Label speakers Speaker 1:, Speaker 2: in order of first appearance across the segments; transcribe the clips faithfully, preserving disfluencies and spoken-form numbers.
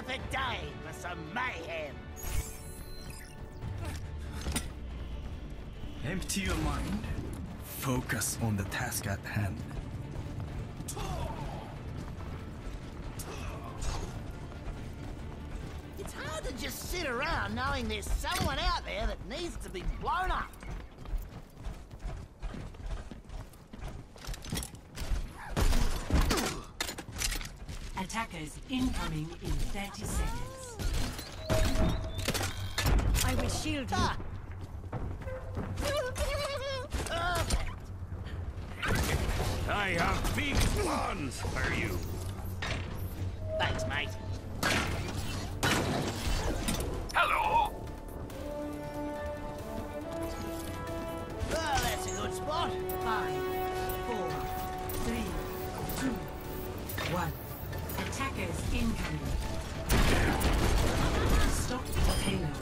Speaker 1: perfect day for some mayhem.
Speaker 2: Empty your mind. Focus on the task at hand.
Speaker 1: It's hard to just sit around knowing there's someone out there that needs to be blown up.
Speaker 3: Attackers incoming in thirty seconds.
Speaker 4: I will shield you.
Speaker 1: Ah. Perfect.
Speaker 5: I have big plans for you.
Speaker 1: Thanks, mate.
Speaker 5: Hello?
Speaker 1: Oh, that's a good spot.
Speaker 3: Five, four, three, two, one. Attackers incoming. Stop the payload.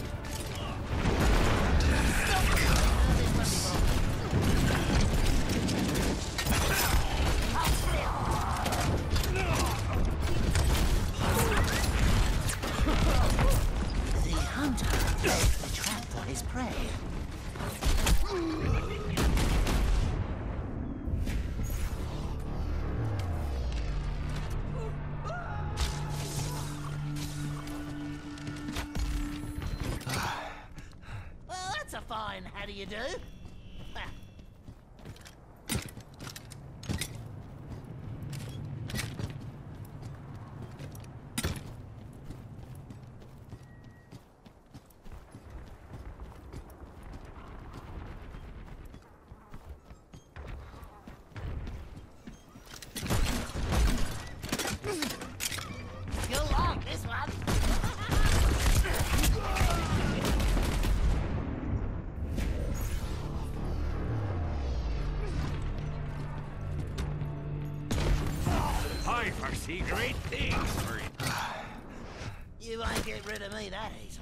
Speaker 1: The hunter built a trap for his prey. Well, that's a fine how do you do? Ah. You'll like this one.
Speaker 5: I foresee great things for you.
Speaker 1: You won't get rid of me that easily.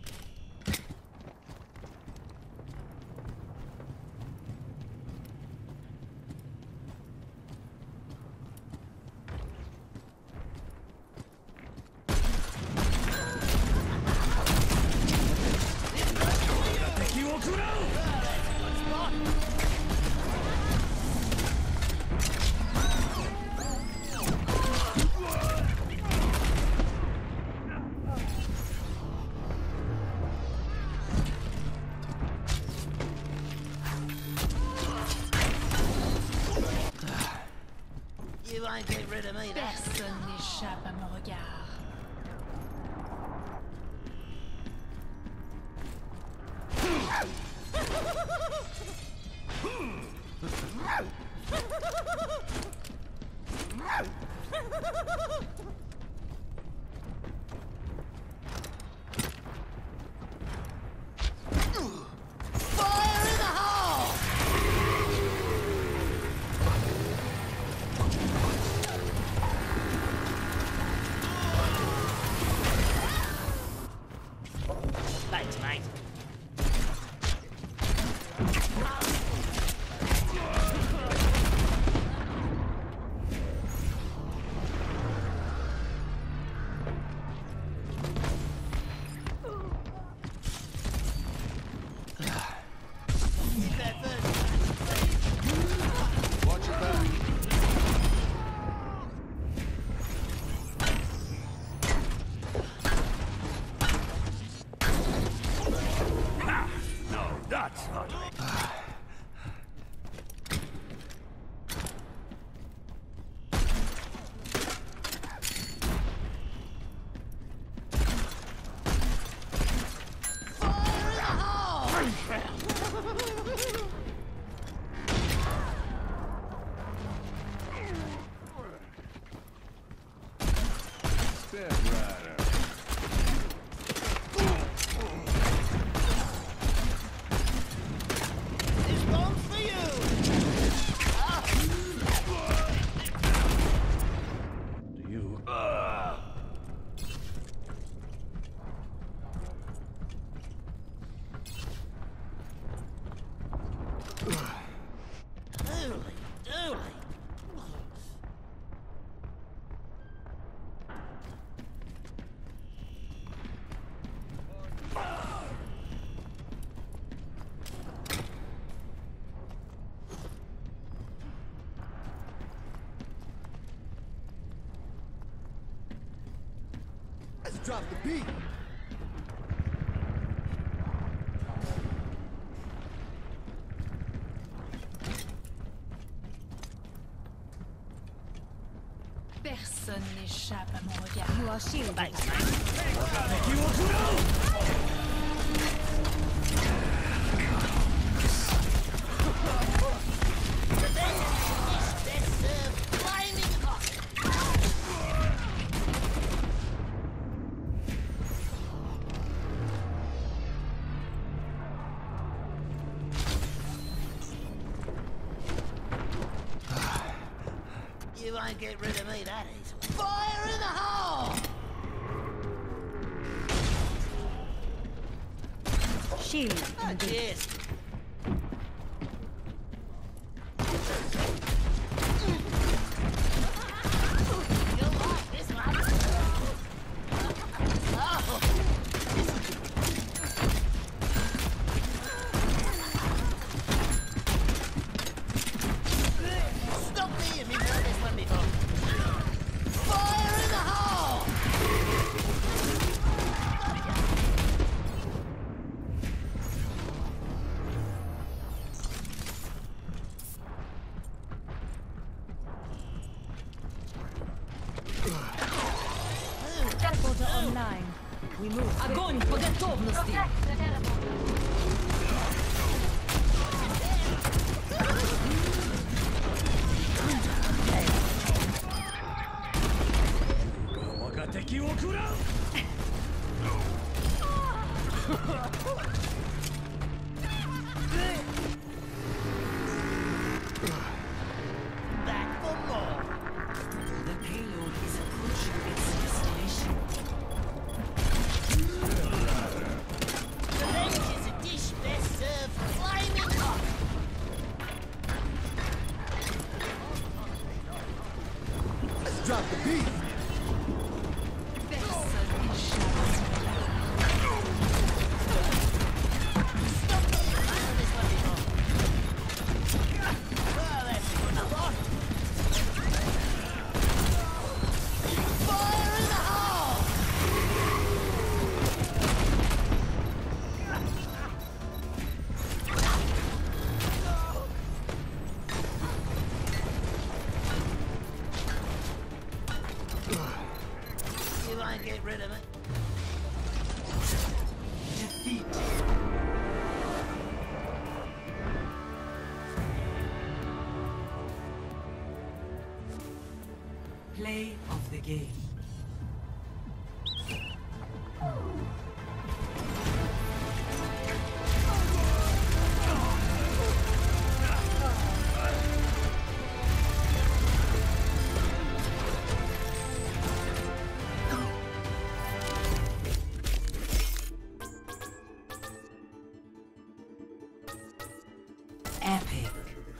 Speaker 1: You won't get rid of me that easily.
Speaker 4: Personne n'échappe à mon regard.
Speaker 1: Fire in the hole! Thanks, mate. Keep that first.
Speaker 6: Watch your back.
Speaker 5: Ha! No, that's not it.
Speaker 1: Fire in the hole!
Speaker 6: Stand right up.
Speaker 1: This one's for you! Ah.
Speaker 5: Do you? Uh,
Speaker 1: Dooley, dooley.
Speaker 6: Drop the beat.
Speaker 4: Personne n'échappe à mon regard.
Speaker 7: You are shielded.
Speaker 1: Thanks, best served flaming hot. You won't get rid of me that easily. Fire in the hole!
Speaker 7: Shield.
Speaker 1: Oh, cheers. You'll like this one. Oh. Stop me if you've heard this one before. Fire in the hole!
Speaker 7: Teleporter online. We move.
Speaker 8: Огонь по готовности!
Speaker 1: Back for more.
Speaker 3: The payload is approaching its destination.
Speaker 1: Revenge is a dish best served flaming hot.
Speaker 6: Let's drop the beat.
Speaker 4: Personne n'échappe à mon regard.
Speaker 1: This one before. Well, that's good enough. Fire in the hole! You won't get rid of it.
Speaker 3: Defeat. Play of the game. Epic.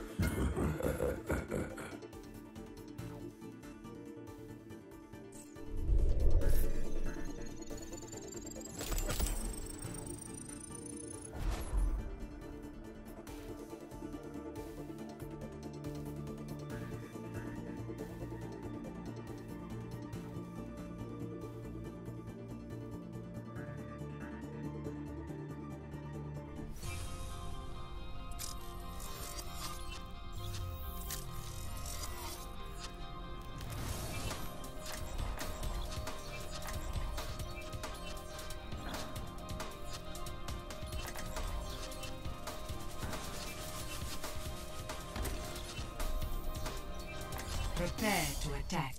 Speaker 3: Prepare to attack.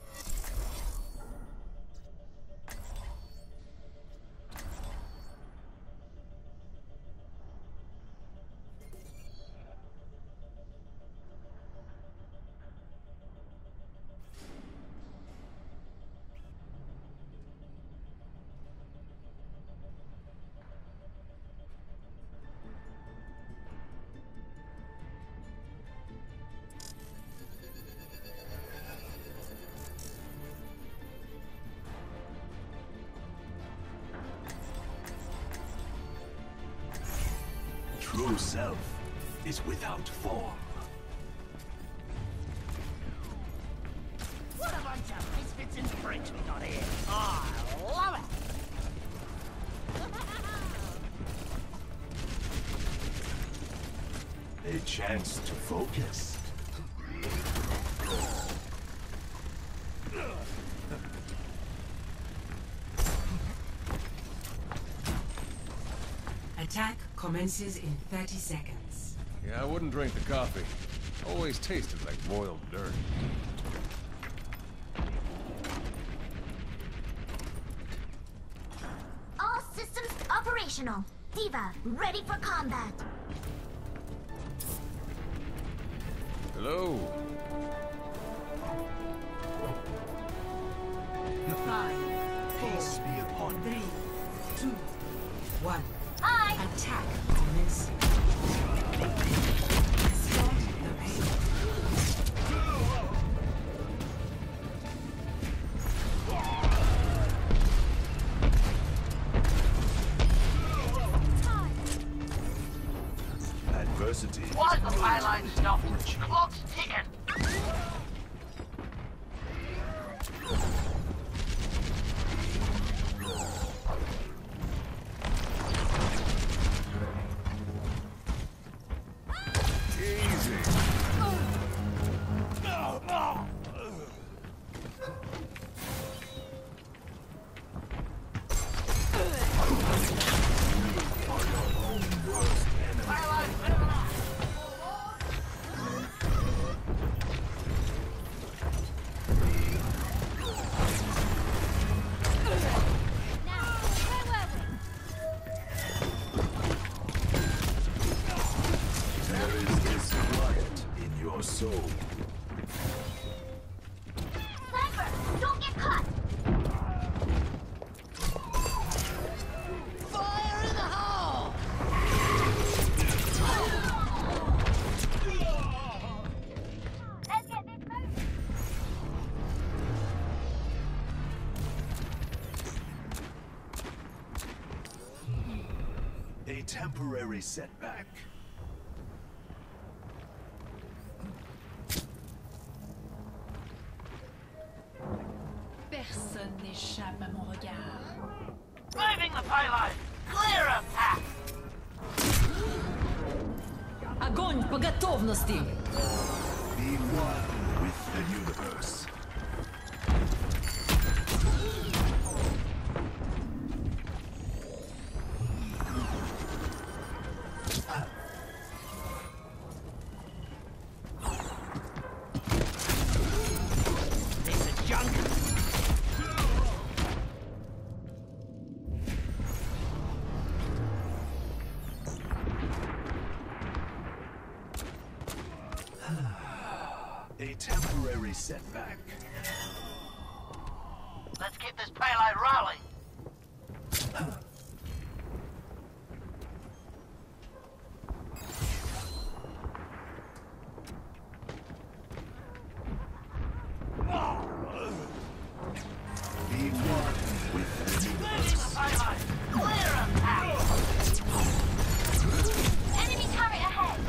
Speaker 2: True self is without form.
Speaker 1: What a bunch of misfits and freaks we got here. Oh, I love
Speaker 8: chance to focus.
Speaker 3: Attack commences in thirty seconds.
Speaker 9: Yeah, I wouldn't drink the coffee. Always tasted like boiled dirt.
Speaker 10: All systems operational. Diva, ready for combat.
Speaker 9: Hello.
Speaker 3: Five, four,
Speaker 8: Be upon
Speaker 3: three, two, one.
Speaker 10: Hi.
Speaker 3: Attack commencing. Start the payload.
Speaker 8: adversity.
Speaker 1: Why the payload stop? Clock's ticking.
Speaker 8: A temporary setback.
Speaker 4: Personne n'échappe à mon regard.
Speaker 1: Moving the payload. Clear a path.
Speaker 11: Огонь по готовности!
Speaker 8: Be one with the universe.
Speaker 1: Piece of junk.
Speaker 8: A temporary setback.
Speaker 1: Let's keep this payload rolling.
Speaker 8: Be one with the universe.
Speaker 1: Payload. Clear a path.
Speaker 10: Enemy turret ahead.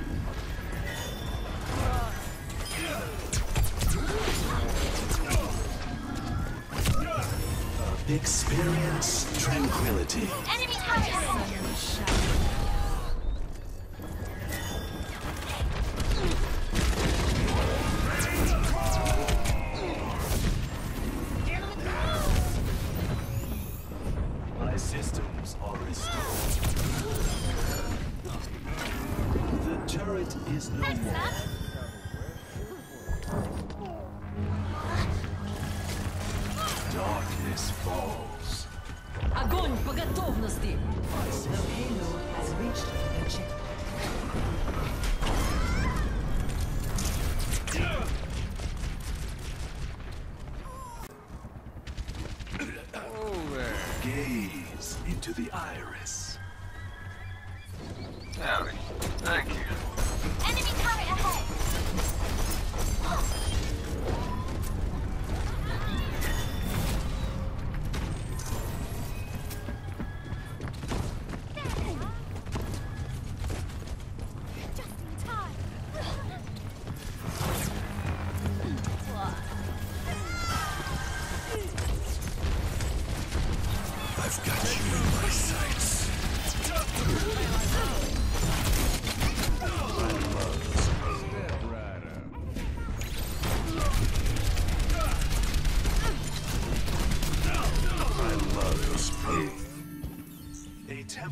Speaker 8: Experience tranquility.
Speaker 10: Enemy turret ahead.
Speaker 8: My systems are restored. The turret is no
Speaker 10: Thanks,
Speaker 8: more.
Speaker 10: sir.
Speaker 8: Darkness falls.
Speaker 11: Огонь по готовности!
Speaker 3: The payload has reached the checkpoint.
Speaker 9: Oh, there.
Speaker 8: Gaze into the iris.
Speaker 9: Howdy. Thank you.
Speaker 10: Enemy turret ahead. Just in time.
Speaker 8: I've got you in my sights.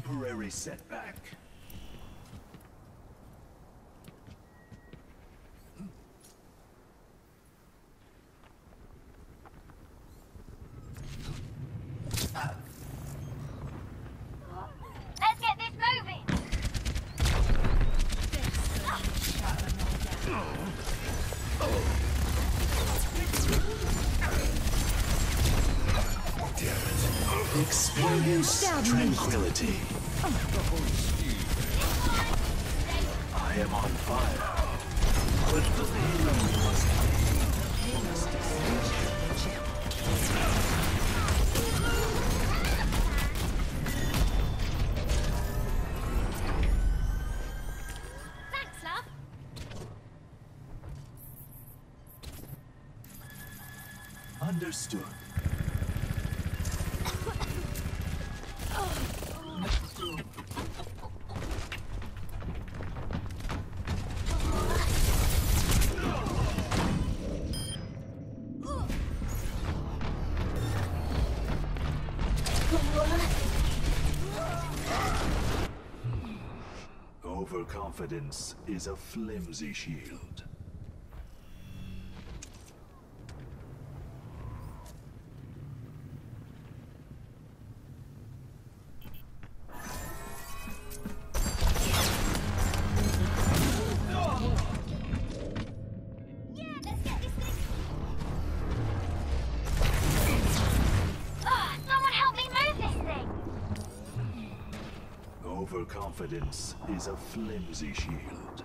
Speaker 8: temporary setback.
Speaker 10: Let's get this moving!
Speaker 8: Experience tranquility. I am on fire. But the payload was
Speaker 10: Thanks, love.
Speaker 8: understood. Overconfidence is a flimsy shield.
Speaker 10: Yeah, let's get this thing. Ah, someone help me move this thing.
Speaker 8: Overconfidence is a flimsy shield.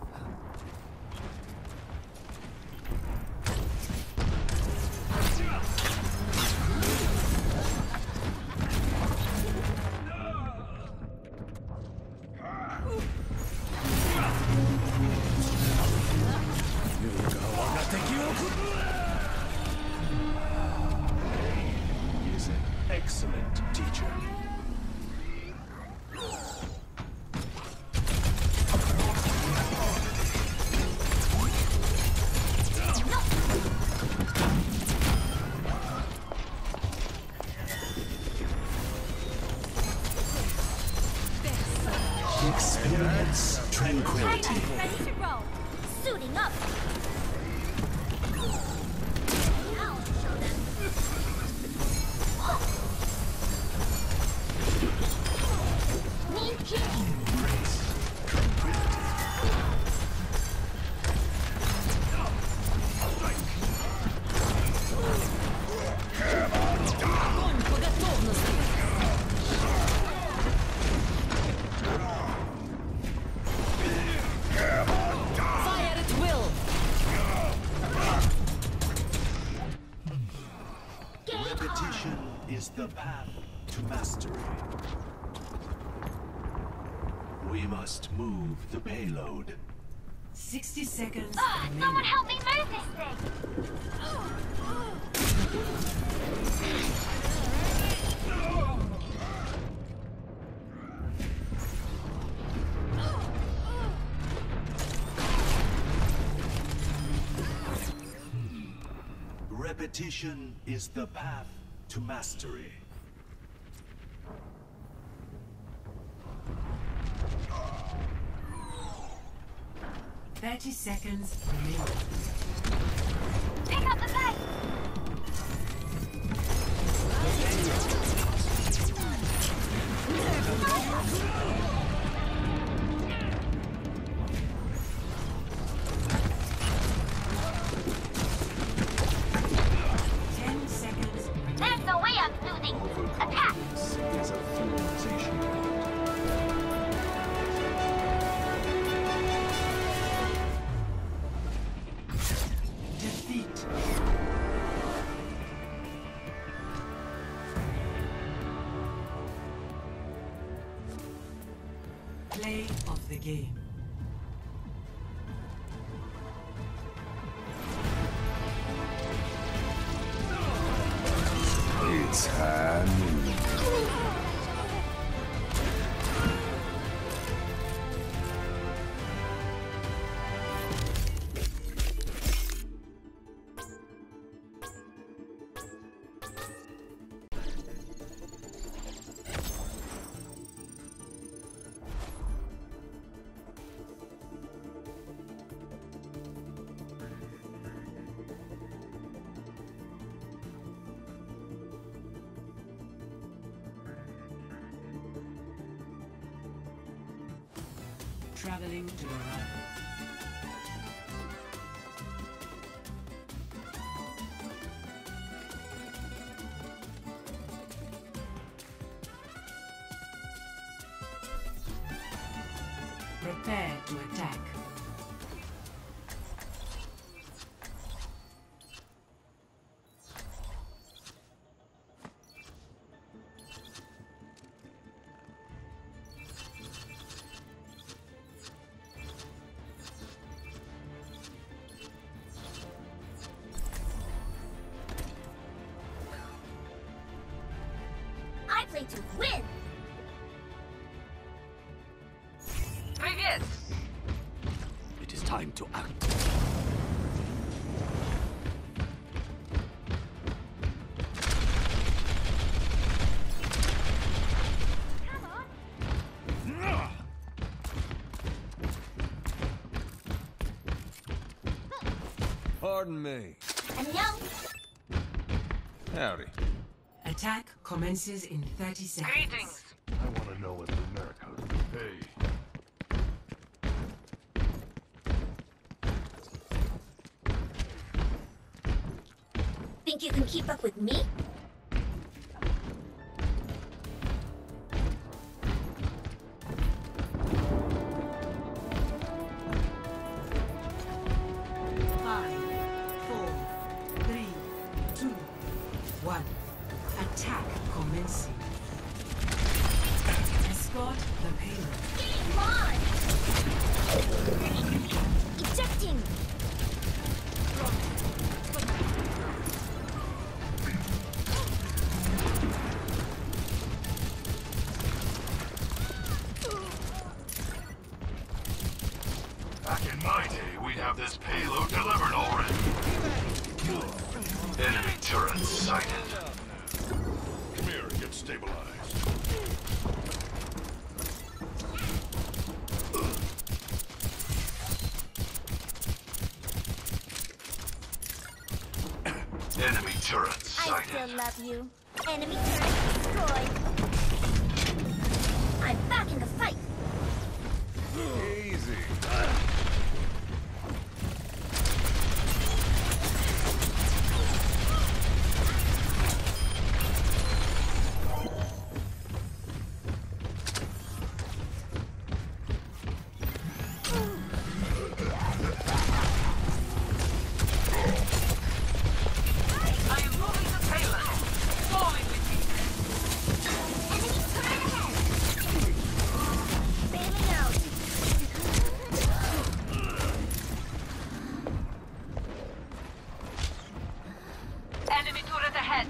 Speaker 8: He is an excellent teacher. Experience tranquility.
Speaker 10: Ready to roll. Suiting up. Now, show them. Mean kitty.
Speaker 8: Embrace tranquility.
Speaker 11: Огонь по готовности! Fire at will!
Speaker 8: Repetition is the path to mastery. We must move the payload.
Speaker 3: sixty seconds
Speaker 10: Ah,
Speaker 3: remaining.
Speaker 10: someone help me move this thing.
Speaker 8: Repetition is the path to mastery.
Speaker 3: thirty seconds remaining.
Speaker 10: Pick up the pace.
Speaker 3: ten seconds remaining.
Speaker 10: There's no way I'm losing. Attack.
Speaker 8: Overconfidence is a flimsy shield.
Speaker 3: Defeat. Play of the game.
Speaker 9: It's happening.
Speaker 3: Traveling to the right. Prepare to attack.
Speaker 10: I play to win!
Speaker 11: Привет!
Speaker 5: It is time to act.
Speaker 9: Pardon me.
Speaker 10: And now,
Speaker 9: Howdy.
Speaker 3: Attack commences in thirty seconds.
Speaker 11: Greetings!
Speaker 8: I want to know what the Americans pay.
Speaker 10: think you can keep up with me?
Speaker 3: Five, four, three, two, one. Attack commencing. Escort the payload.
Speaker 10: Game on! Ejecting!
Speaker 8: Back in my day, we'd have this payload delivered already. Enemy turret sighted. Come here and get stabilized. Enemy turret
Speaker 10: I
Speaker 8: sighted.
Speaker 10: still love you. Enemy turret destroyed. I'm back in the fight.
Speaker 9: Easy.
Speaker 11: I am moving the payload. Falling with me.
Speaker 10: Enemy turret ahead. Bailing out.
Speaker 11: Enemy turret ahead.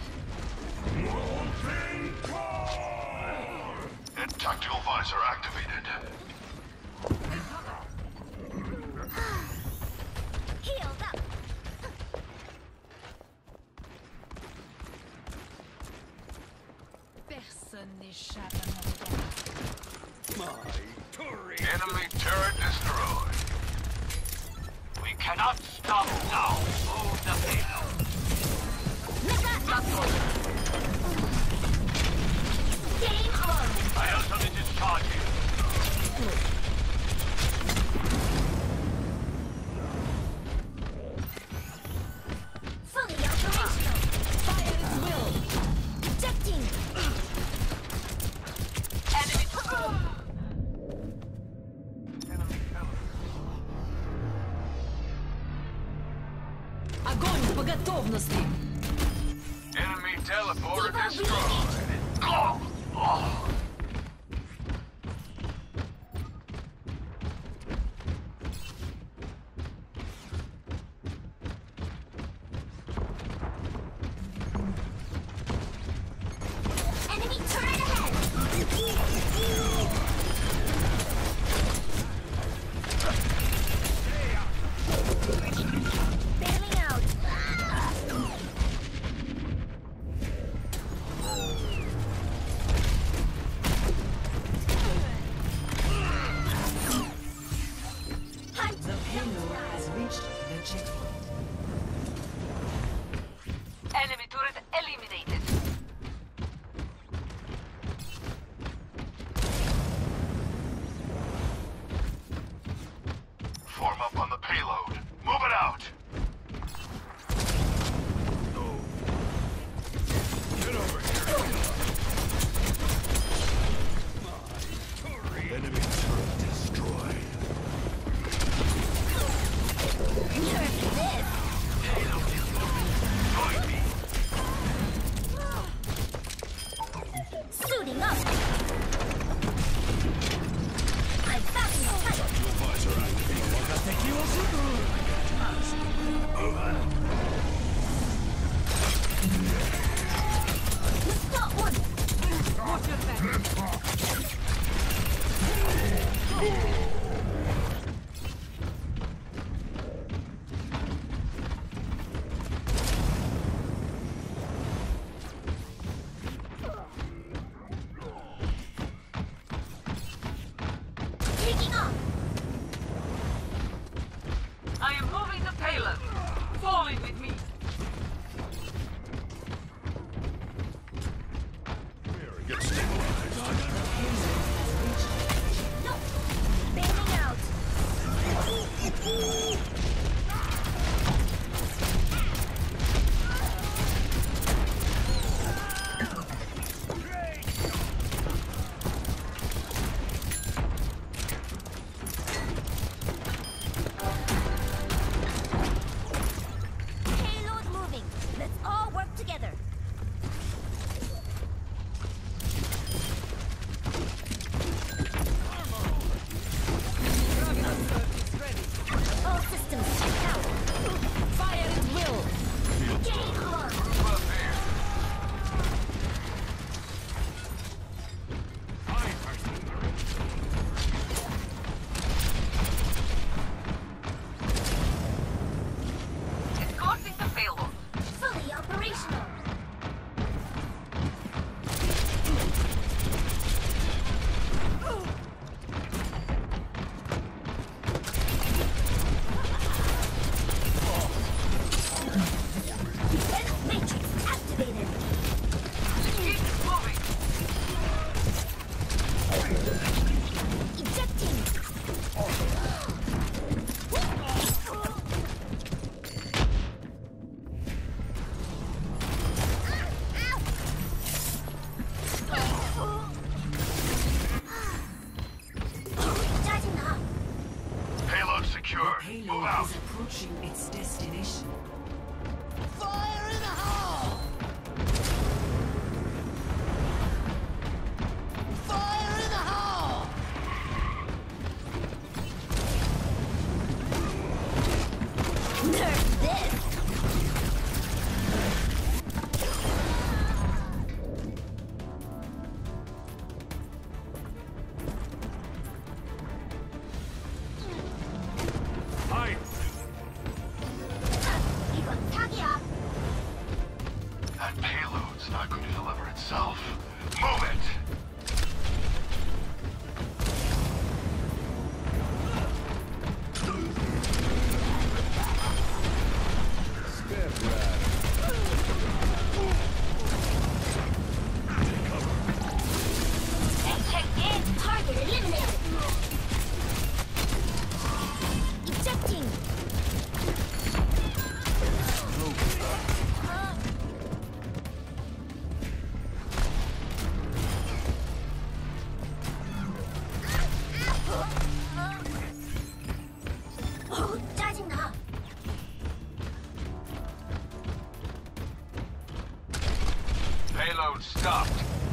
Speaker 8: And tactical visor activated.
Speaker 10: Healed up.
Speaker 4: Personne n'échappe à mon regard.
Speaker 8: Enemy turret destroyed.
Speaker 5: We cannot stop now. Move the payload.
Speaker 10: Game on.
Speaker 5: I also need to charge you.
Speaker 10: Fully operational.
Speaker 11: Fire at will.
Speaker 10: Ejecting.
Speaker 11: Enemy Огонь по готовности.
Speaker 8: Enemy teleporter
Speaker 10: Diva
Speaker 8: destroyed. Oh, oh.
Speaker 10: Enemy turret ahead. Bailing out. activated.
Speaker 11: Keep moving.
Speaker 10: Ejecting. Charging up.
Speaker 5: Payload secured. Move
Speaker 3: Payload
Speaker 5: out.
Speaker 3: is approaching its destination.
Speaker 1: Fire in the hole! Fire in the hole!
Speaker 10: Nerf this.
Speaker 5: Hi.
Speaker 10: 이건 사기야.
Speaker 5: That payload's not going to deliver itself. Move it.
Speaker 9: Step right.
Speaker 10: Checked in. Target eliminated. Ejecting. 어, 짜증나.
Speaker 5: Payload stopped.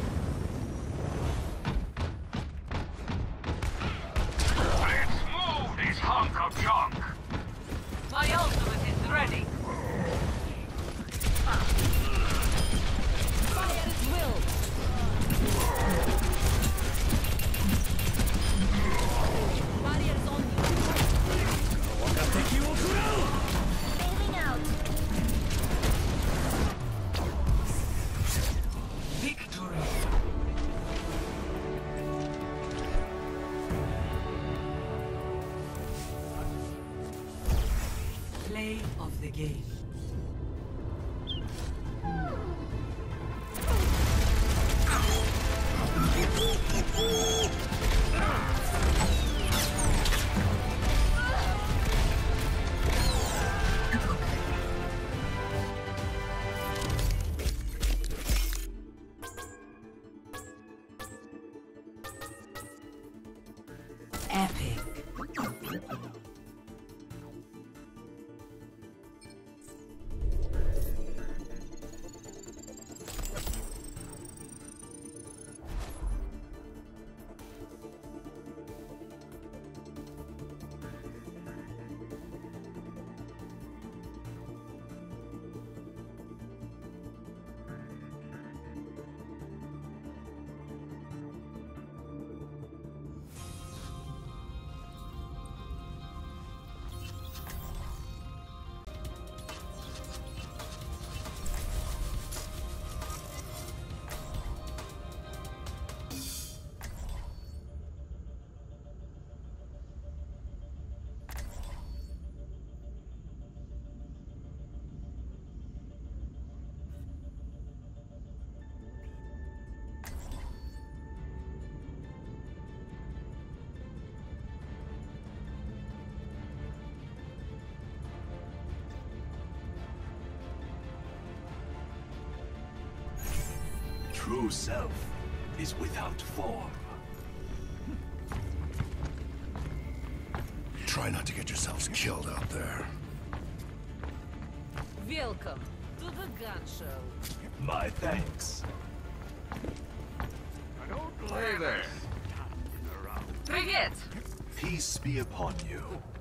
Speaker 5: Let's move this hunk of junk.
Speaker 11: My ultimate is ready.
Speaker 10: Bailing out.
Speaker 3: Victory! Play of the game. Epic.
Speaker 8: True self is without form.
Speaker 6: Try not to get yourselves killed out there.
Speaker 4: Welcome to the gun show.
Speaker 8: My thanks.
Speaker 9: Hey there.
Speaker 11: Привет!
Speaker 8: Peace be upon you.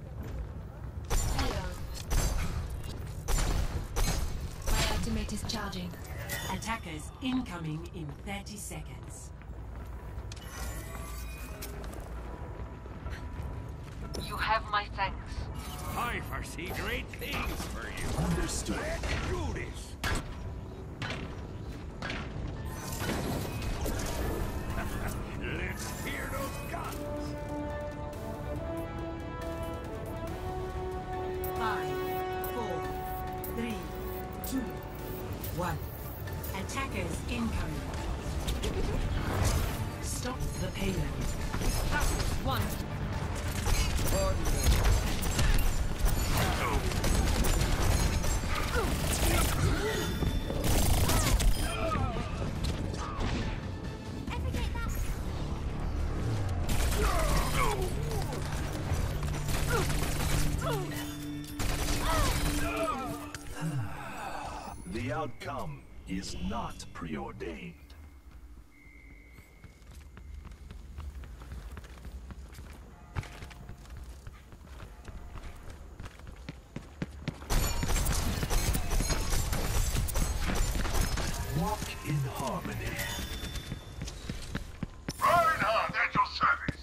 Speaker 4: My ultimate is charging.
Speaker 3: Attackers incoming in thirty seconds.
Speaker 11: You have my thanks.
Speaker 5: I foresee great things for you.
Speaker 8: Understood.
Speaker 5: Let's do this. Let's hear those guns.
Speaker 3: Five, four, three, two, one. Attackers incoming. Stop the payload.
Speaker 4: That was one.
Speaker 9: Pardon me.
Speaker 8: The outcome is not preordained. Walk in harmony.
Speaker 5: Reinhardt at your service.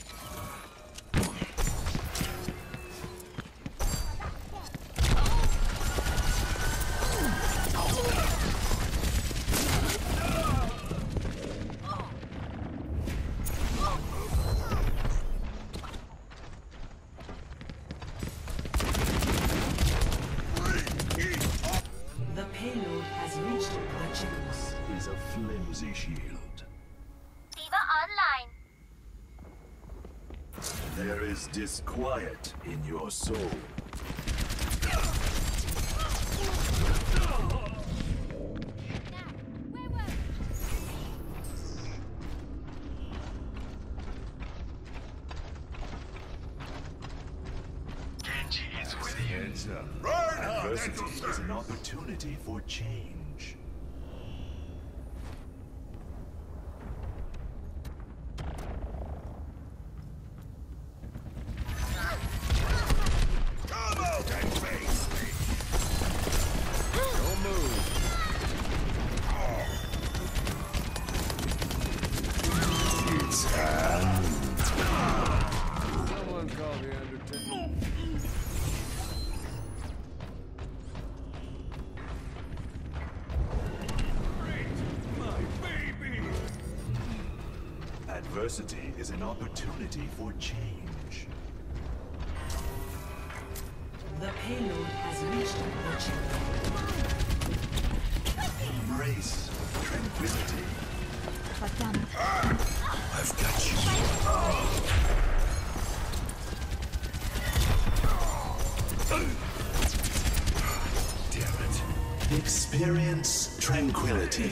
Speaker 3: The payload has reached the checkpoint.
Speaker 8: Is a flimsy shield.
Speaker 10: Diva online.
Speaker 8: There is disquiet in your soul.
Speaker 5: Genji is with you.
Speaker 8: Heads up.
Speaker 5: Reinhardt at
Speaker 8: Adversity
Speaker 5: your
Speaker 8: is an
Speaker 5: service.
Speaker 8: opportunity for change.
Speaker 5: Come out and face me.
Speaker 9: Don't move. Someone call the Undertaker.
Speaker 8: Adversity is an opportunity for change.
Speaker 3: The payload has reached the checkpoint.
Speaker 8: Embrace tranquility.
Speaker 6: I've got you. Damn it.
Speaker 8: Experience tranquility.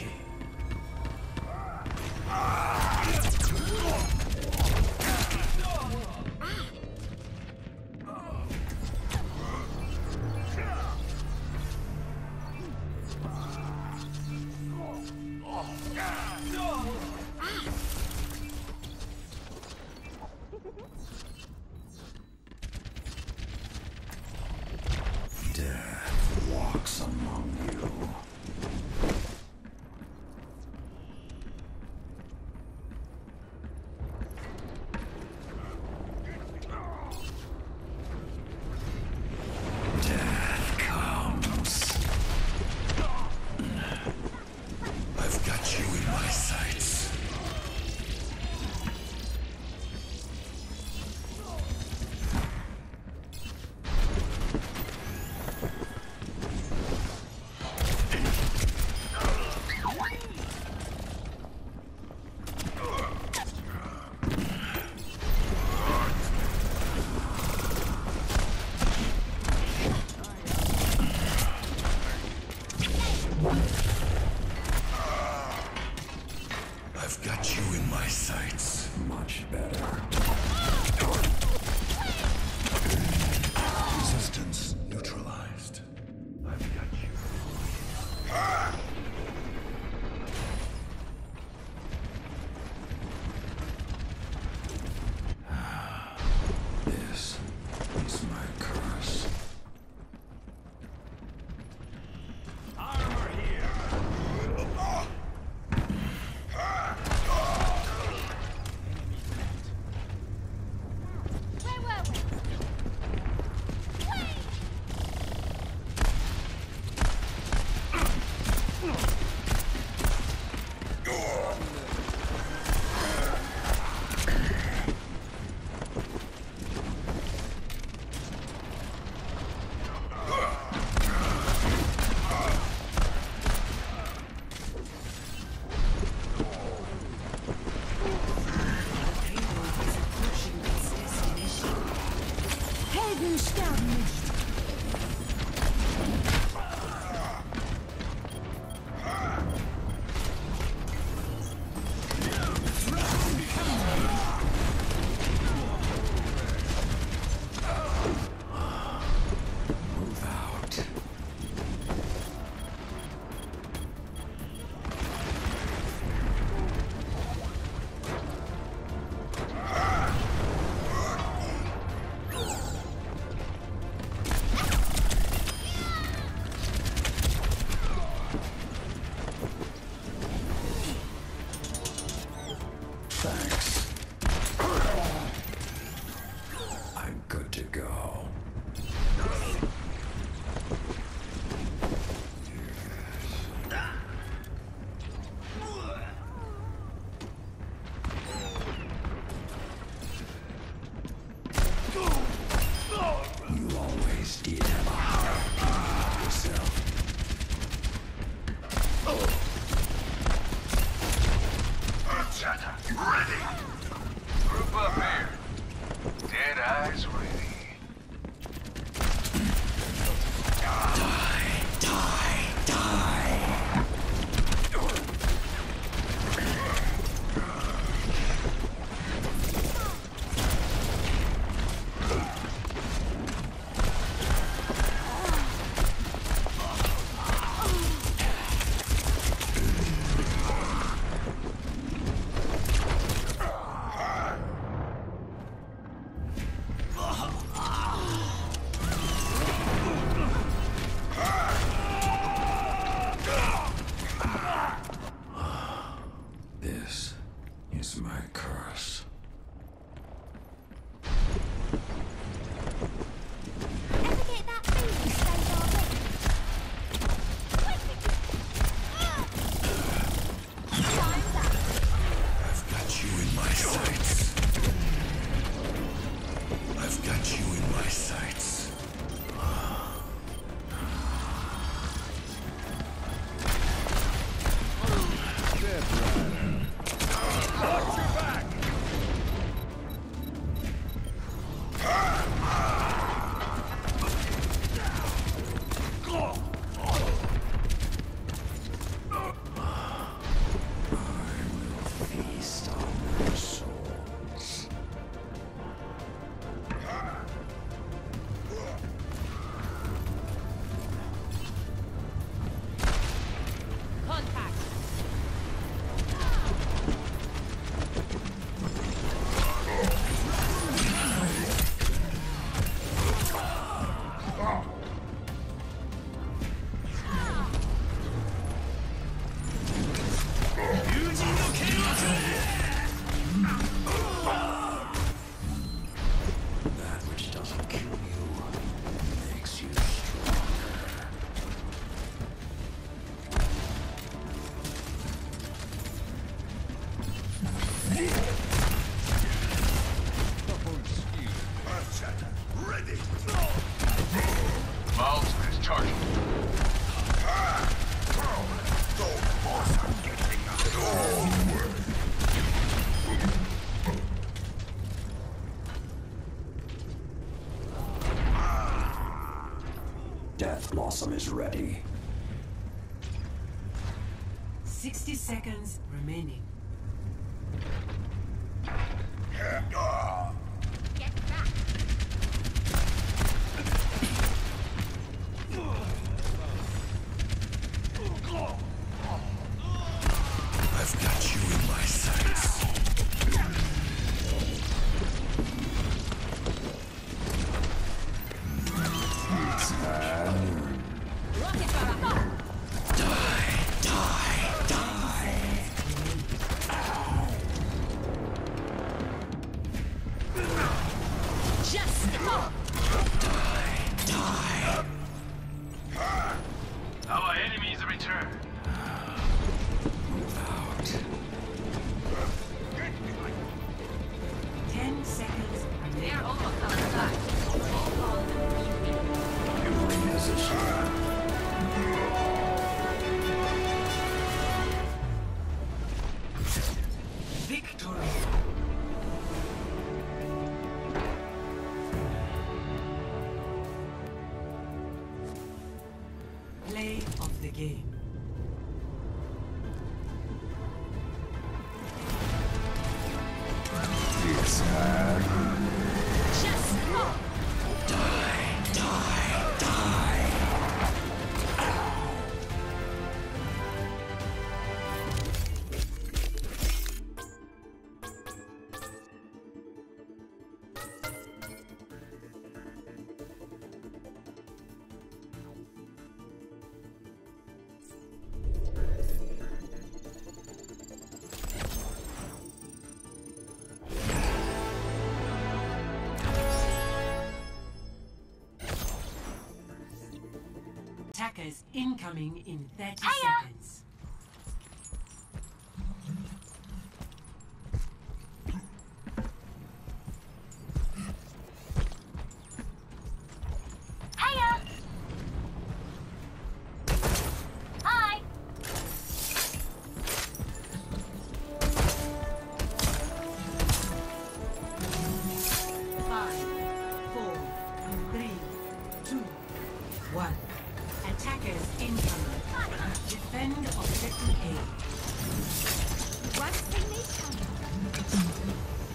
Speaker 6: Death walks among you. Death comes. I've got you in my sights. I've got you in my sights. Much better. Resistance neutralized. I've got you. This is my curse.
Speaker 5: Armor here.
Speaker 6: Blossom is ready.
Speaker 3: Sixty seconds remaining.
Speaker 10: Get back.
Speaker 6: I've got you in my sights.
Speaker 4: Rocket barrel.
Speaker 6: Die, die, die.
Speaker 4: Just stop.
Speaker 6: Die, die.
Speaker 5: Our enemies return.
Speaker 6: Move out.
Speaker 3: Ten seconds
Speaker 11: They
Speaker 3: remaining.
Speaker 11: are almost outside.
Speaker 6: You reposition.
Speaker 3: Victory. Play of the game.
Speaker 6: It's hard.
Speaker 4: Just stop.
Speaker 6: Die, die, die.
Speaker 3: Attackers incoming in thirty
Speaker 10: Hiya.
Speaker 3: seconds.
Speaker 10: Hiya. Hi.
Speaker 3: Five, four, three, two, one. Attackers incoming. Defend objective A.
Speaker 10: Once they may come.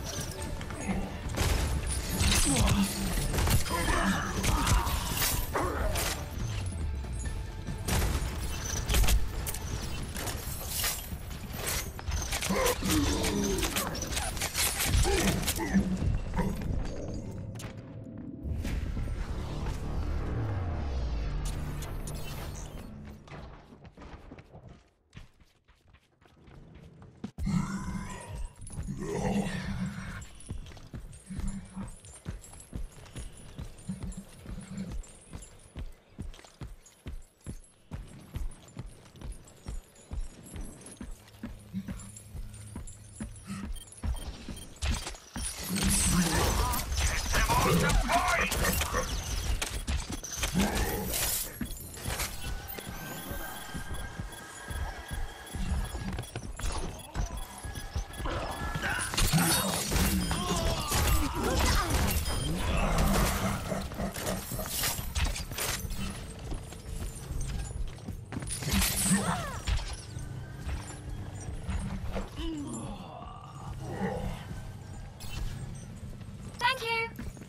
Speaker 10: Thank you.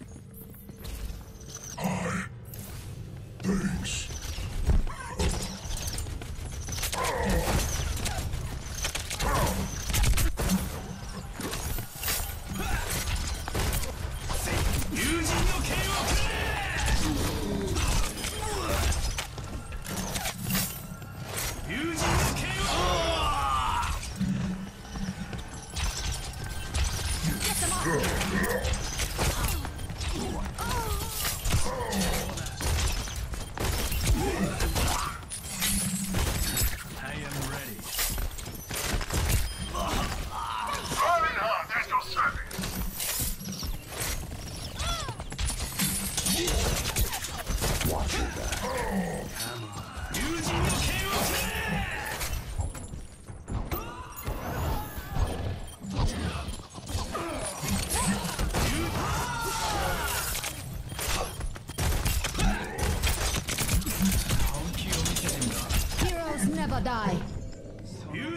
Speaker 6: Thanks.
Speaker 2: I am ready.
Speaker 5: Falling hard, there's no service.
Speaker 6: Watch your back.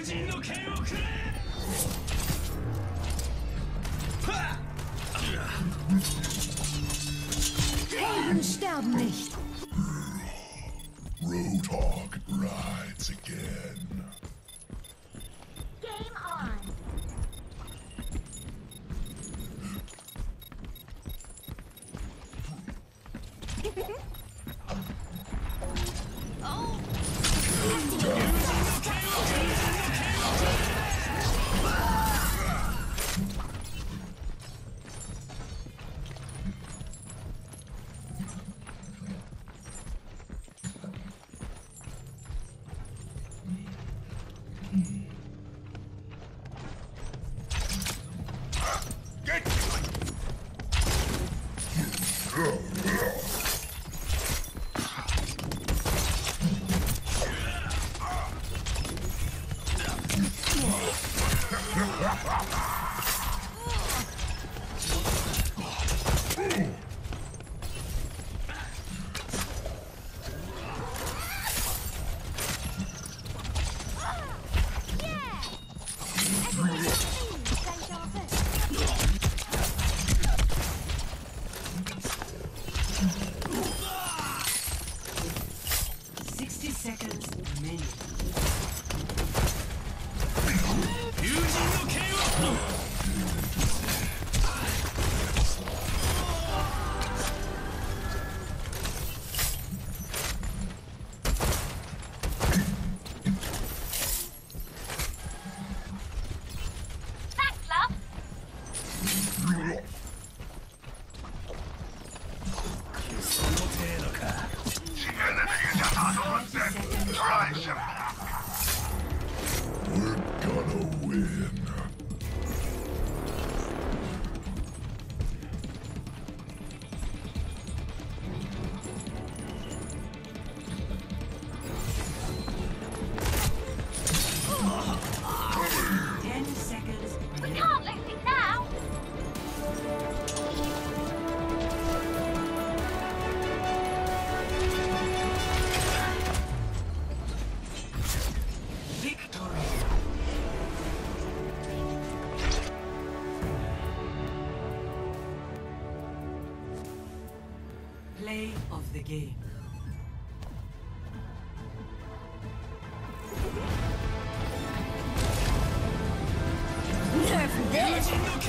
Speaker 7: Helden sterben nicht.
Speaker 6: Roadhog rides again.
Speaker 10: Game on.
Speaker 3: sixty seconds remaining.
Speaker 10: Thanks, love.
Speaker 6: We're gonna win.
Speaker 3: Ten seconds
Speaker 10: We
Speaker 3: remaining.
Speaker 10: can't lose it now.
Speaker 3: Victory. Play of the game.
Speaker 7: Nerf this.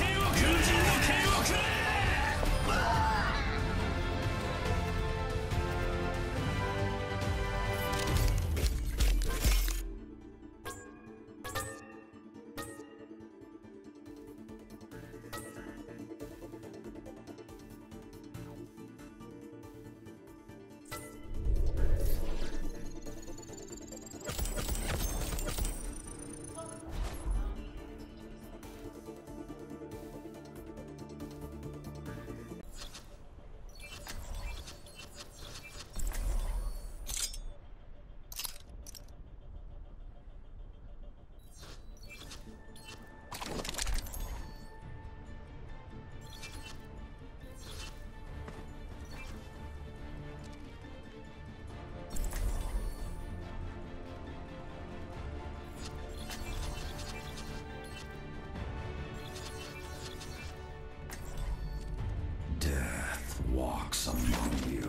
Speaker 2: Death walks among you.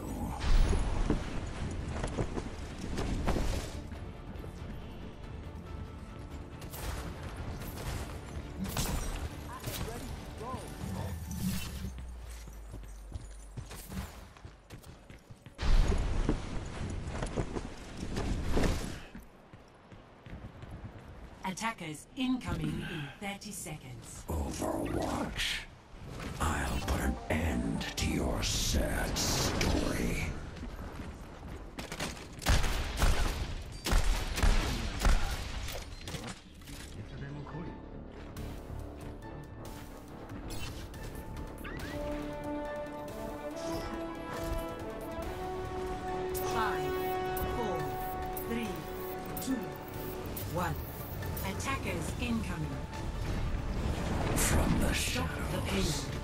Speaker 3: Attackers incoming in thirty seconds.
Speaker 2: Overwatch. I'll put an end to your sad story.
Speaker 3: Five, four, three, two, one. Attackers incoming.
Speaker 2: From the
Speaker 3: Stop the
Speaker 2: shadows.
Speaker 3: payload.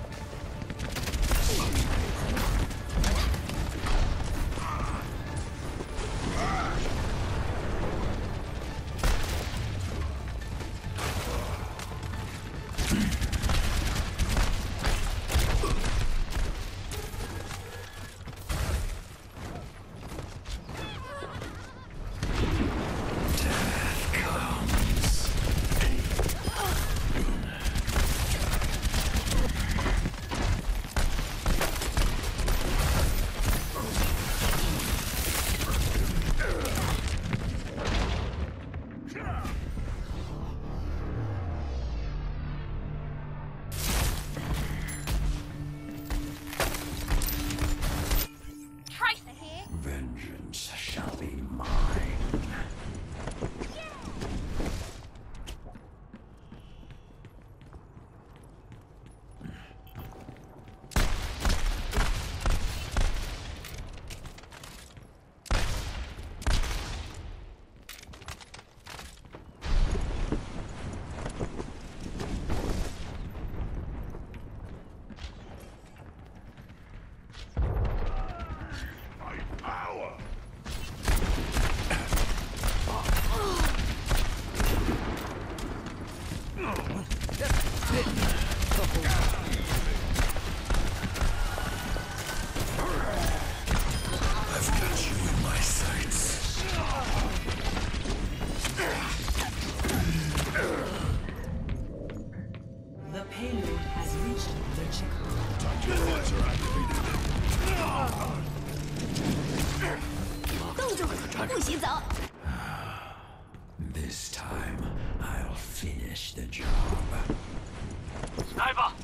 Speaker 2: finish the job.
Speaker 11: Sniper!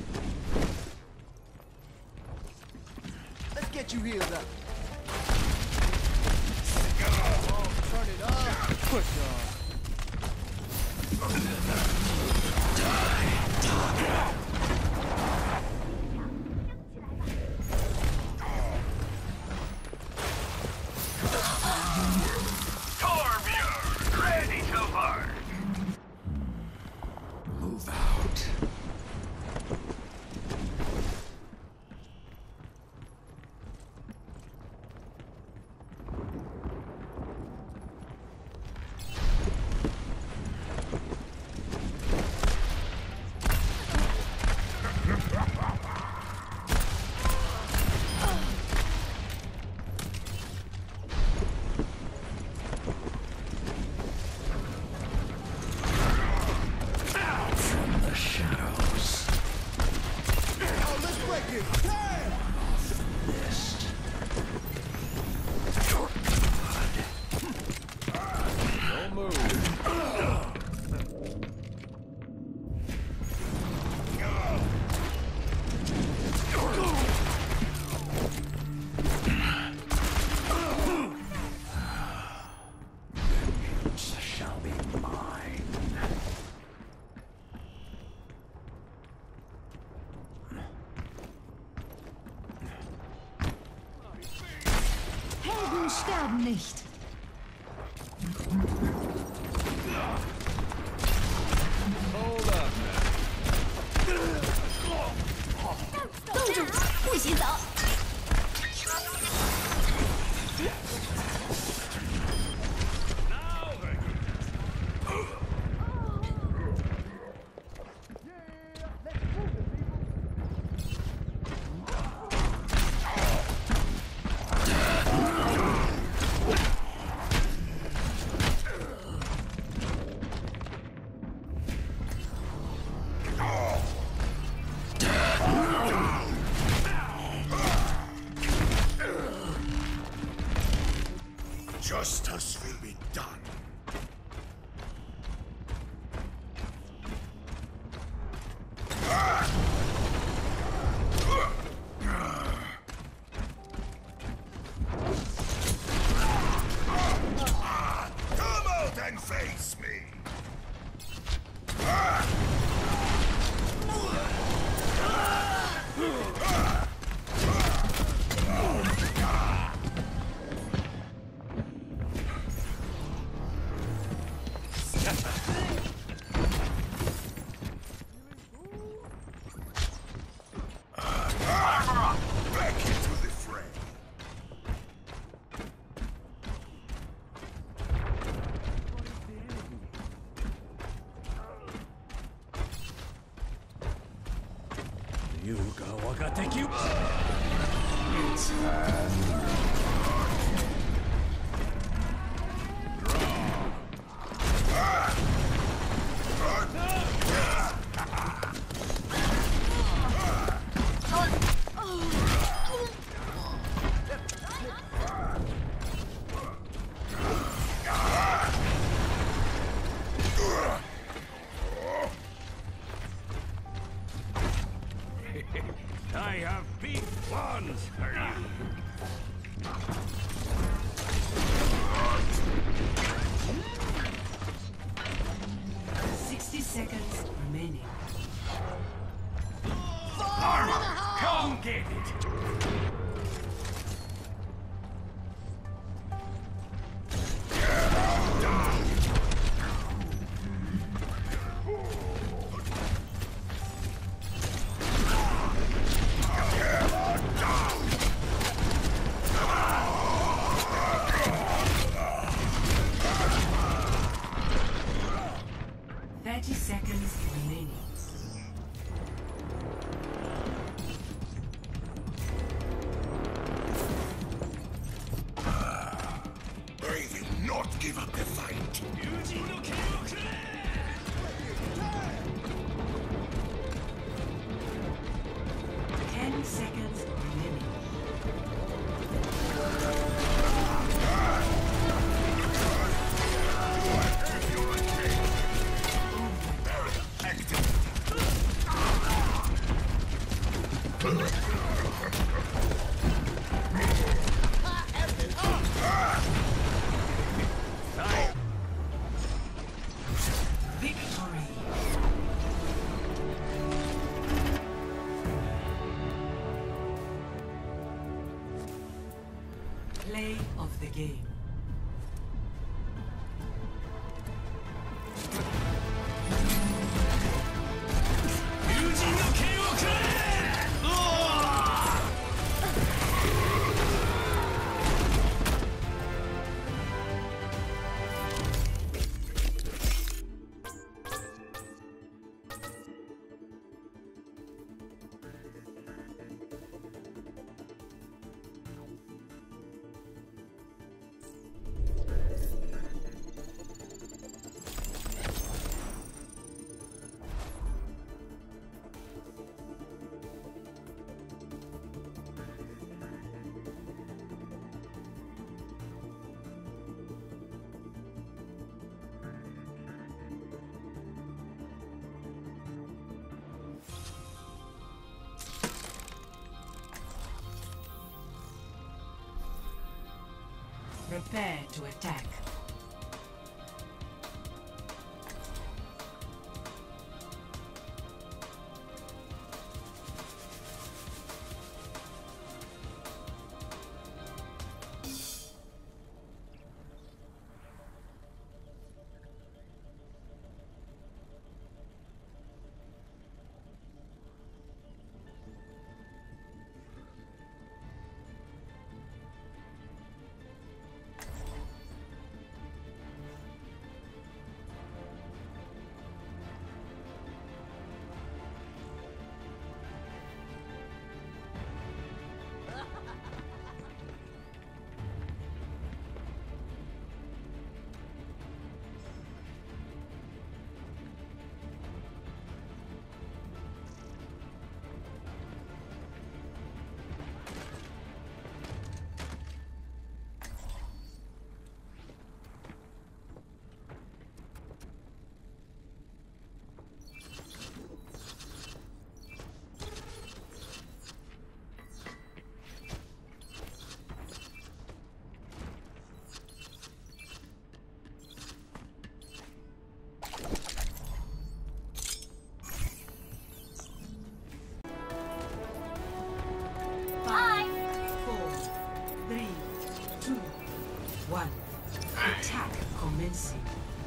Speaker 1: Let's get you healed up. Oh, turn it up. Push on.
Speaker 5: Torbjörn, ready to work.
Speaker 2: Move out. From the shadows.
Speaker 1: Oh, let's break it. Damn!
Speaker 2: Off the list. You're
Speaker 9: Don't move.
Speaker 2: vengeance shall be mine.
Speaker 7: Helden sterben nicht.
Speaker 9: Hold up, man.
Speaker 7: 冻住，不许走！
Speaker 6: Justice will be done. Come out and face me. Back into the fray.
Speaker 8: I have big plans for you.
Speaker 3: Sixty seconds remaining.
Speaker 8: Armor, come get it.
Speaker 3: Thirty seconds remaining.
Speaker 6: I will not give up the fight.
Speaker 3: Ten seconds remaining. Play of the game. Prepare to attack. Attack commencing.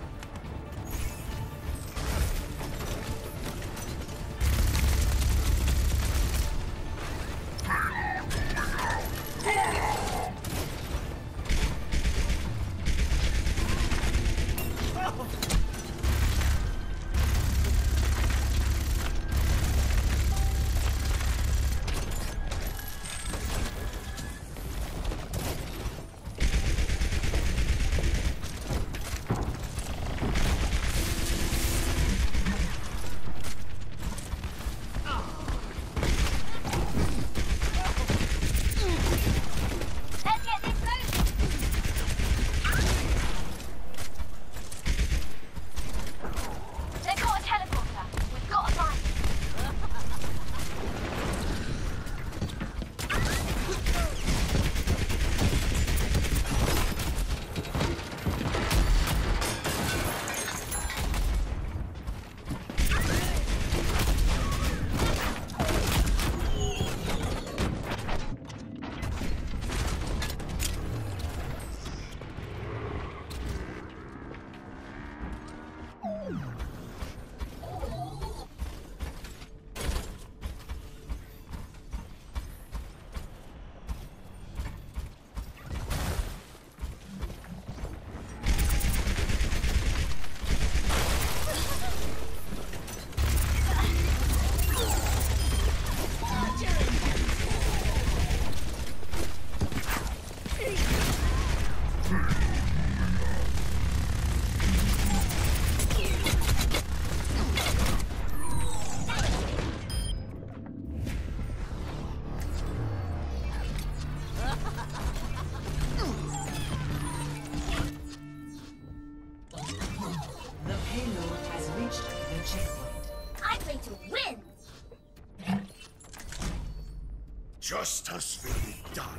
Speaker 6: Justice will be done.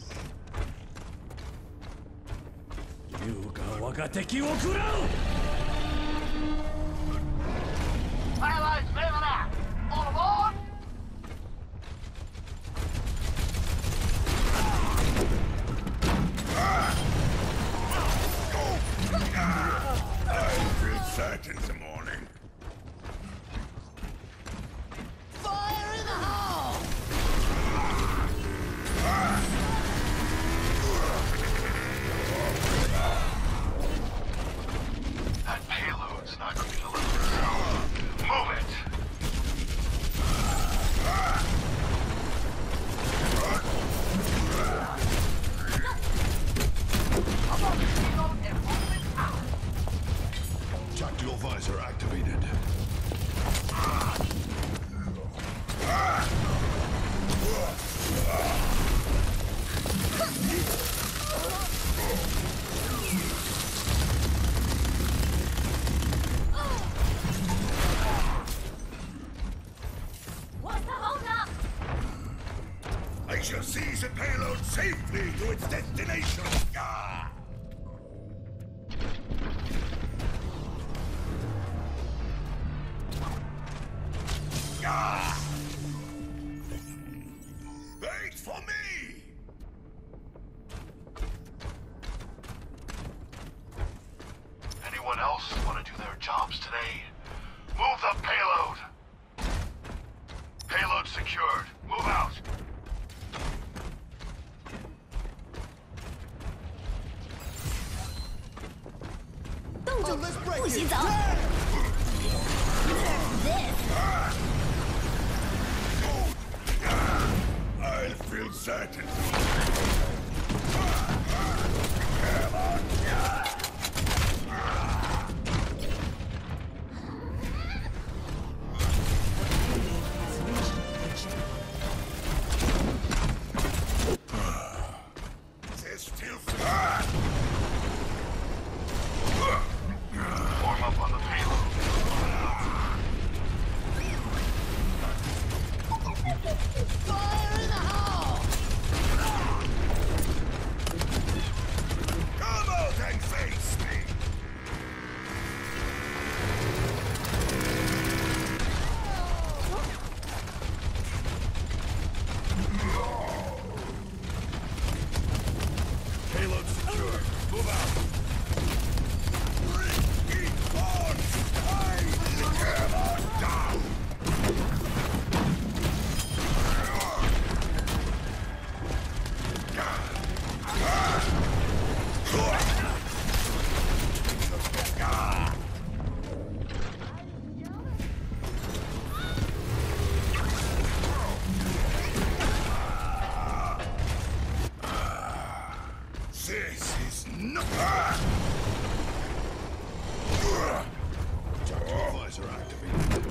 Speaker 2: 龍が我が敵を食らう
Speaker 5: Payload's moving out. All aboard.
Speaker 6: shall seize the payload safely to its destination. Ah! Ah! Wait for me!
Speaker 5: Anyone else want to do their jobs today? Move the payload! Payload secured. Move out!
Speaker 6: I'll feel certain. There's still
Speaker 5: Form up on the payload.
Speaker 1: Fire in the hole!
Speaker 6: come out and face me. Payload secure. Move out. Bring it on! I cannot down! This is not. Visor activated.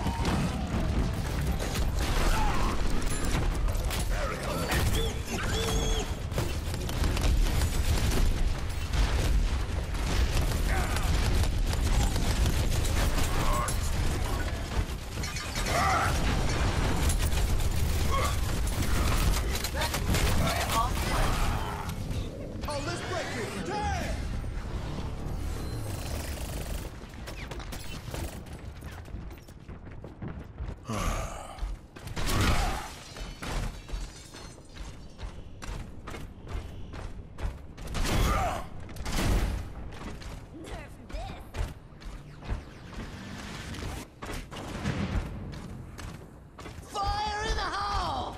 Speaker 1: Oh, let's break it! Damn! Fire in the hole!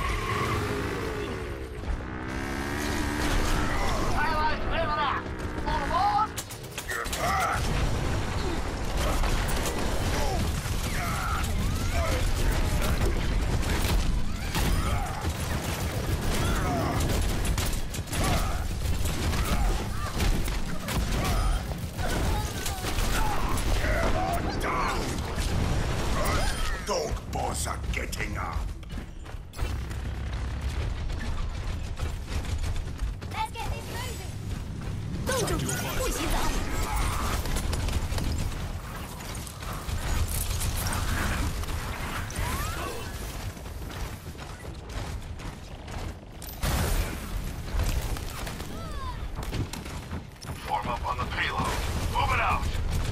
Speaker 11: Payload level out. On board.
Speaker 6: Dog boss are getting up.
Speaker 10: Let's get this moving.
Speaker 7: 冻住，不许走！
Speaker 5: Form up on the payload. Move it out!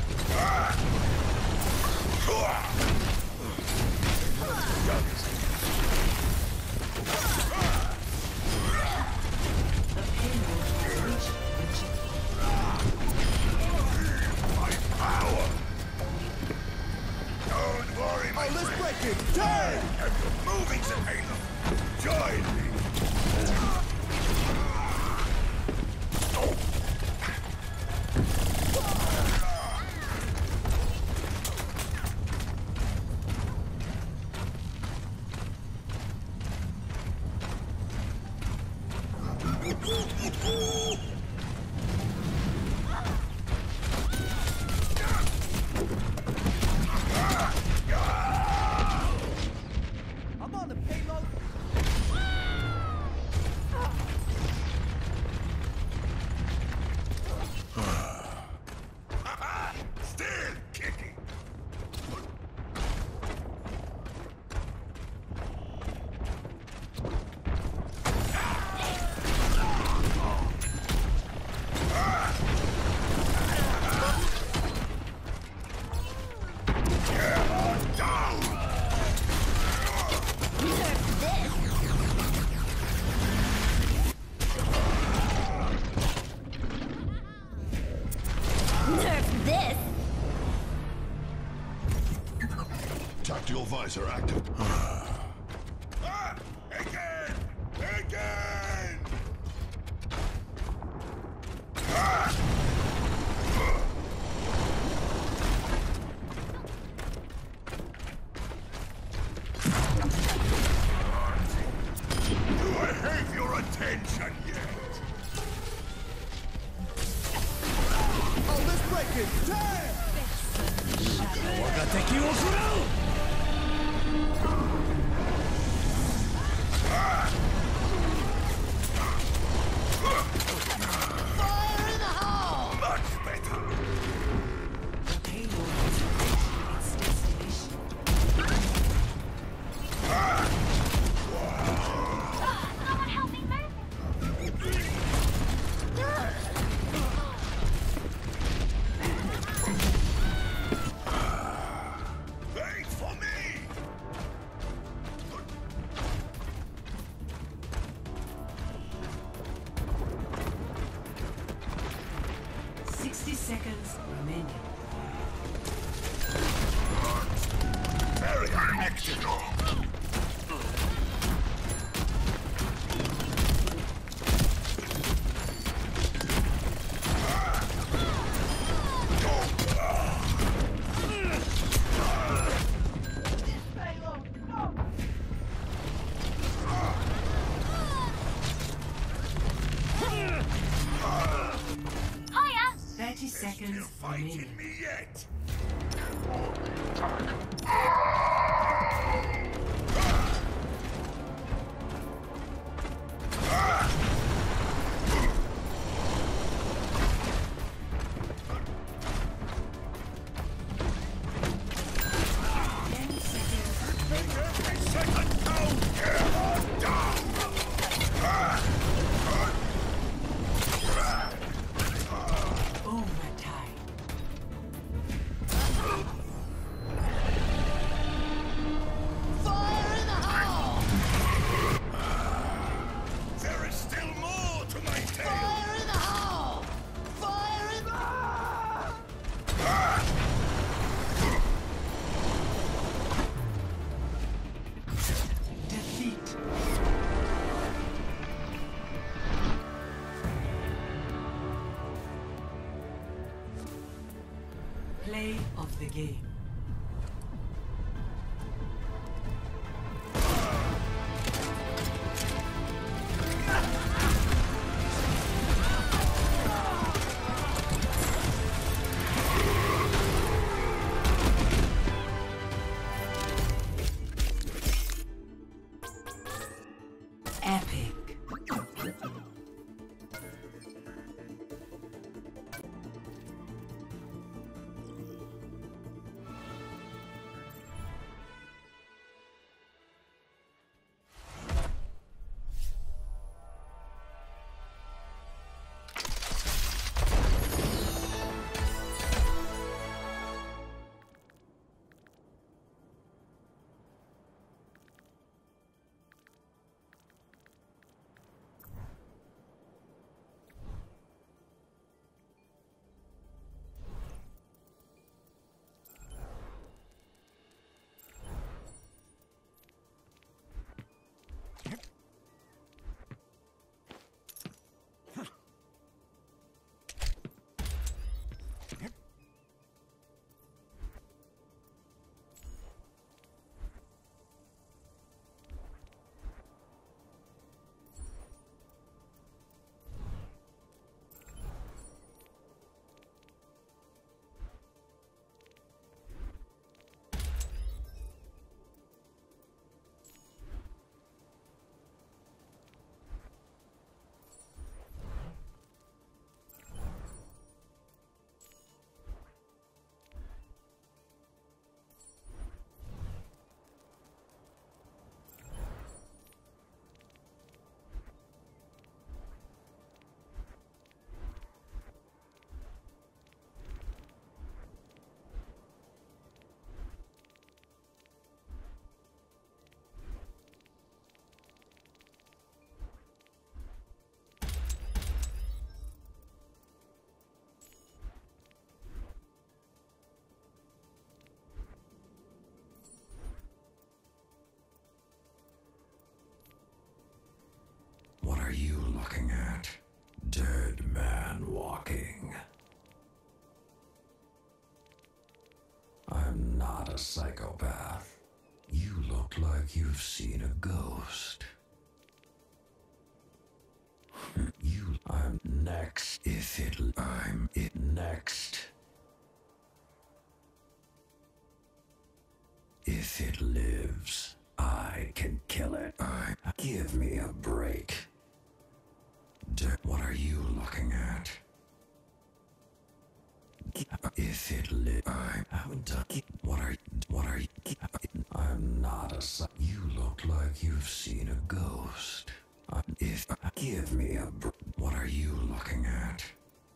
Speaker 6: My power. Don't worry, my
Speaker 1: Oh, let's
Speaker 6: friend.
Speaker 1: break it! Damn!
Speaker 6: And you're moving the payload. Join me.
Speaker 1: I'm on the payload.
Speaker 6: Tactical visor active.
Speaker 5: Ah! Again! Again! Ah! Do I have your attention yet?
Speaker 1: Oh, let's break it! Damn! Fire in the hole!
Speaker 5: Much better!
Speaker 3: The payload has reached its destination.
Speaker 10: Someone help me move!
Speaker 5: Wait for me!
Speaker 3: Sixty seconds remaining.
Speaker 5: Barrier activated!
Speaker 10: Hiya!
Speaker 3: Thirty seconds remaining.
Speaker 5: Fighting me yet?
Speaker 3: Ten seconds.
Speaker 5: Every second count! Get down!
Speaker 3: Overtime.
Speaker 1: Fire in the hole!
Speaker 5: There is still more to my tale!
Speaker 1: Fire in the hole! Fire in the...
Speaker 3: Defeat. Play of the game. Epic.
Speaker 2: not a psychopath. You look like you've seen a ghost. You, I'm next. If it, I'm it next. If it lives, I can kill it. I, give me a break. D- what are you looking at? If it li- I, what are, what are you, I'm not a, psy- you look like you've seen a ghost. Uh, if, give me a, br- what are you looking at?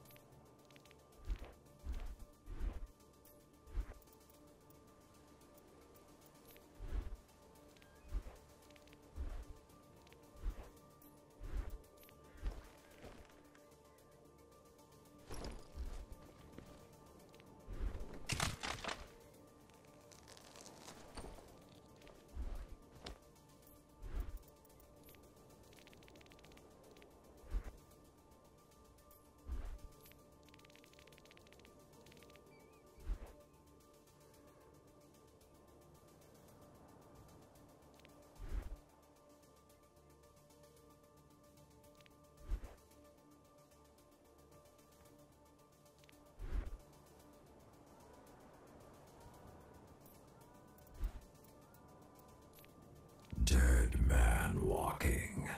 Speaker 2: Dead man walking.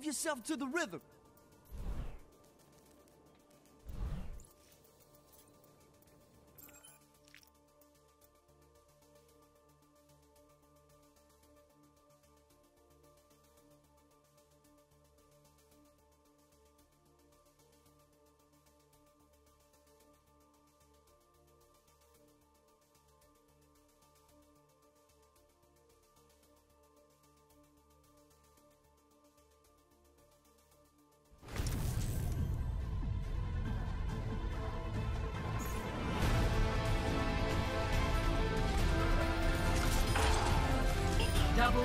Speaker 1: yourself to the rhythm.
Speaker 3: Double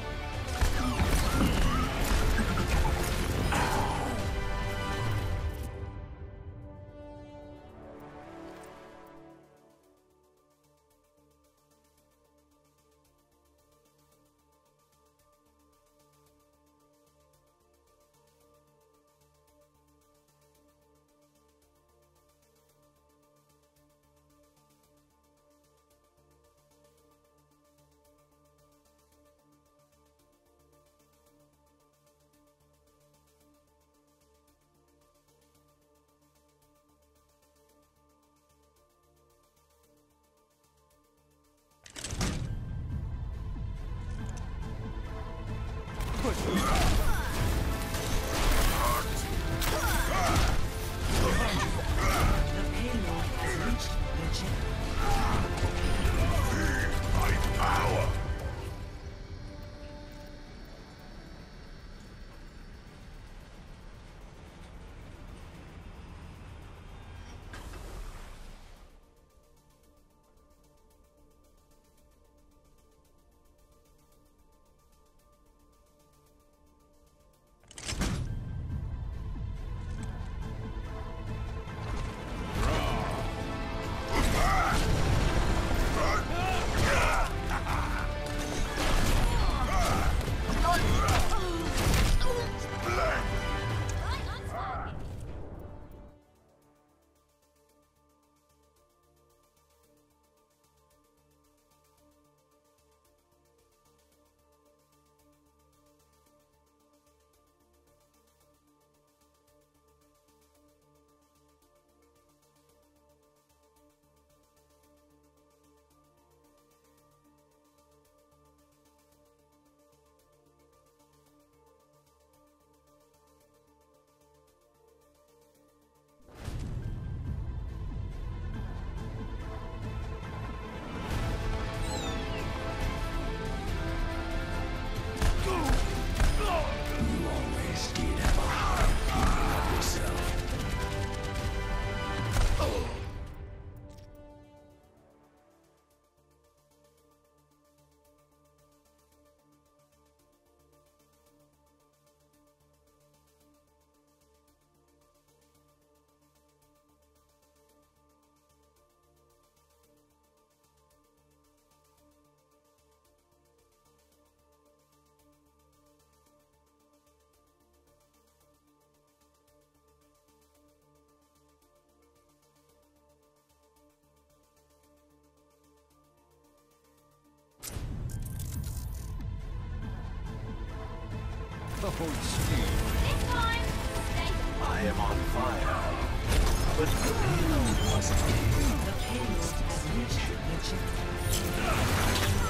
Speaker 9: Oh, Steve.
Speaker 10: It's time. Stay.
Speaker 8: I am on fire. But the payload must be.
Speaker 3: The payload has reached the chip.